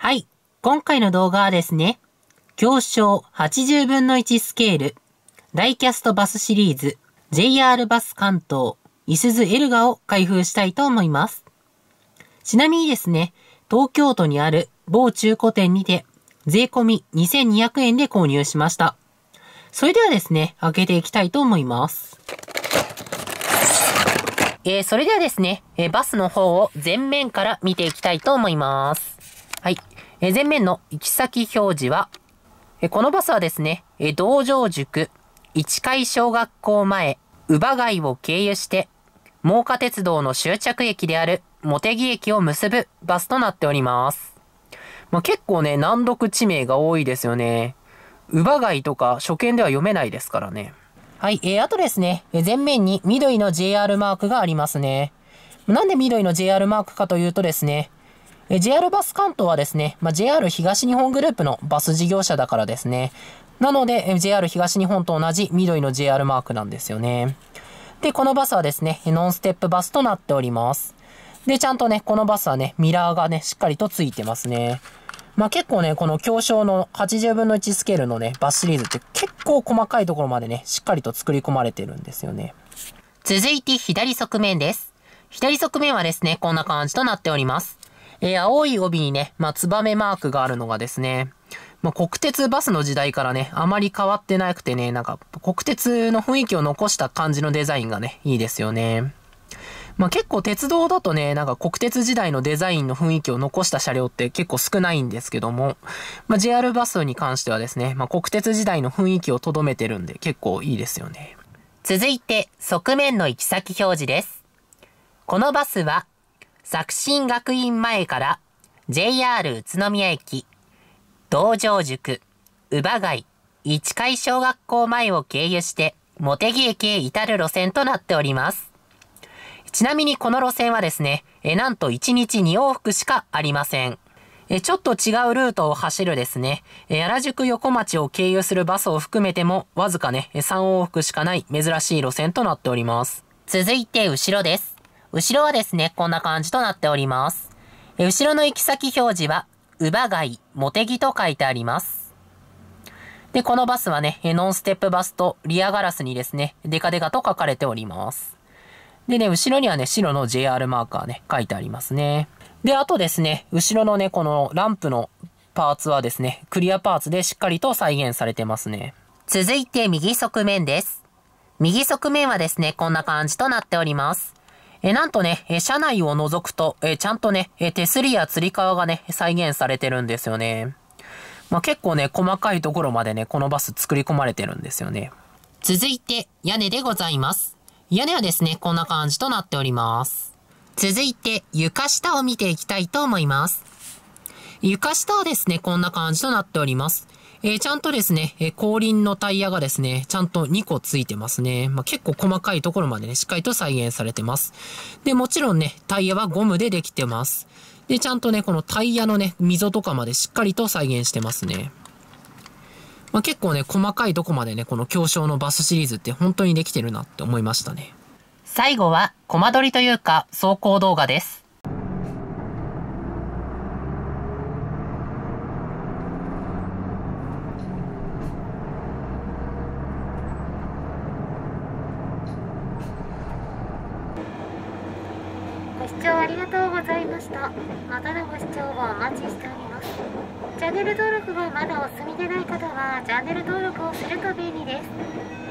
はい。今回の動画はですね、狭小80分の1スケール、ダイキャストバスシリーズ、JR バス関東、いすゞエルガを開封したいと思います。ちなみにですね、東京都にある某中古店にて、税込み2200円で購入しました。それではですね、開けていきたいと思います。それではですね、バスの方を前面から見ていきたいと思います。はい。前面の行き先表示は、このバスはですね、道場塾市貝小学校前、乳母街を経由して、真岡鉄道の終着駅である茂木駅を結ぶバスとなっております。結構ね、難読地名が多いですよね。乳母街とか初見では読めないですからね。はい。あとですね、前面に緑の JR マークがありますね。なんで緑の JR マークかというとですね、JR バス関東はですね、JR 東日本グループのバス事業者だからですね。なので、JR 東日本と同じ緑の JR マークなんですよね。で、このバスはですね、ノンステップバスとなっております。で、ちゃんとね、このバスはね、ミラーがね、しっかりとついてますね。結構ね、この狭小の80分の1スケールのね、バスシリーズって結構細かいところまでね、しっかりと作り込まれてるんですよね。続いて左側面です。左側面はですね、こんな感じとなっております。青い帯にね、ツバメマークがあるのがですね、国鉄バスの時代からね、あまり変わってなくてね、国鉄の雰囲気を残した感じのデザインがね、いいですよね。結構鉄道だとね、国鉄時代のデザインの雰囲気を残した車両って結構少ないんですけども、JR バスに関してはですね、国鉄時代の雰囲気を留めてるんで結構いいですよね。続いて、側面の行き先表示です。このバスは、作新学院前から JR 宇都宮駅、道場塾、乳母街、市貝小学校前を経由して茂木駅へ至る路線となっております。ちなみにこの路線はですね、なんと1日2往復しかありません。ちょっと違うルートを走るですね、原宿横町を経由するバスを含めてもわずかね、3往復しかない珍しい路線となっております。続いて後ろです。後ろはですね、こんな感じとなっております。後ろの行き先表示は、乳母街、茂木と書いてあります。で、このバスはね、ノンステップバスとリアガラスにですね、デカデカと書かれております。でね、後ろにはね、白の JR マーカーね、書いてありますね。で、あとですね、後ろのね、このランプのパーツはですね、クリアパーツでしっかりと再現されてますね。続いて右側面です。右側面はですね、こんな感じとなっております。なんとね、車内を覗くと、ちゃんとね、手すりやつり革がね、再現されてるんですよね。結構ね、細かいところまでね、このバス作り込まれてるんですよね。続いて、屋根でございます。屋根はですね、こんな感じとなっております。続いて、床下を見ていきたいと思います。床下はですね、こんな感じとなっております。ちゃんとですね、後輪のタイヤがですね、ちゃんと2個ついてますね。結構細かいところまでね、しっかりと再現されてます。で、もちろんね、タイヤはゴムでできてます。で、ちゃんとね、このタイヤのね、溝とかまでしっかりと再現してますね。結構ね、細かいとこまでね、この狭小のバスシリーズって本当にできてるなって思いましたね。最後は、コマ撮りというか、走行動画です。 ご視聴ありがとうございました。またのご視聴をお待ちしております。チャンネル登録がまだお済みでない方はチャンネル登録をすると便利です。